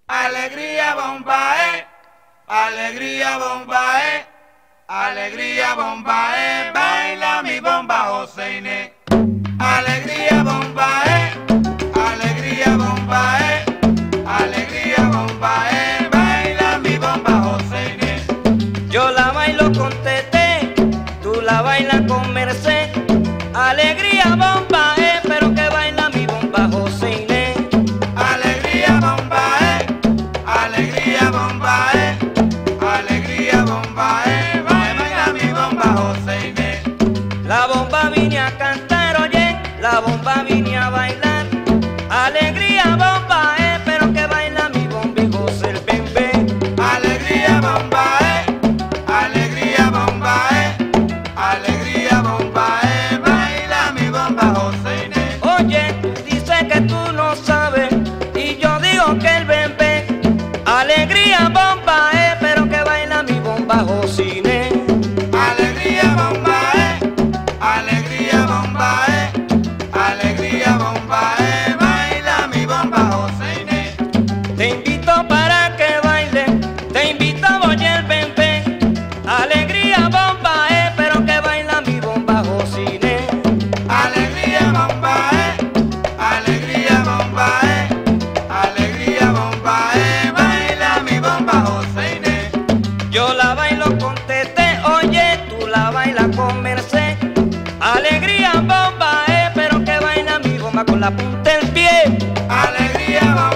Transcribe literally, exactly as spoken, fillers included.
Alegría bombae, alegría bombae, alegría bombae, baila mi bomba Joseine. Alegría bombae, alegría bombae, alegría bombae, baila mi bomba Joseine. Yo la bailo con Tete, tú la bailas con Merced. Alegría bombae, pero que baila mi bomba Joseine. Alegría bombae, alegría bombae, alegría bombae, baila mi bomba Joseine. La bomba vine a cantar, oye, la bomba vine a bailar. Alegría bombae, pero que baila mi bomba y José el bembé. Alegría bombae, alegría bombae, alegría bombae, baila mi bomba Joseine. Oye, tú dices que tú no sabes y yo digo que el bembé. Alegría bombae, pero que baila mi bomba Joseine. Alegría bombae, alegría bombae, alegría bombae, baila mi bomba Joseine. Te invito para que baile, te invito a oye el bembé. Alegría bombae, pero que baila mi bomba Joseine. Alegría bombae, alegría bombae, alegría bombae, baila mi bomba Joseine. Yo la bailo con Tete, oye, tú la bailas con Merced. Alegría bombae, pero que baila mi bomba con la punta del pie. Alegría bombae.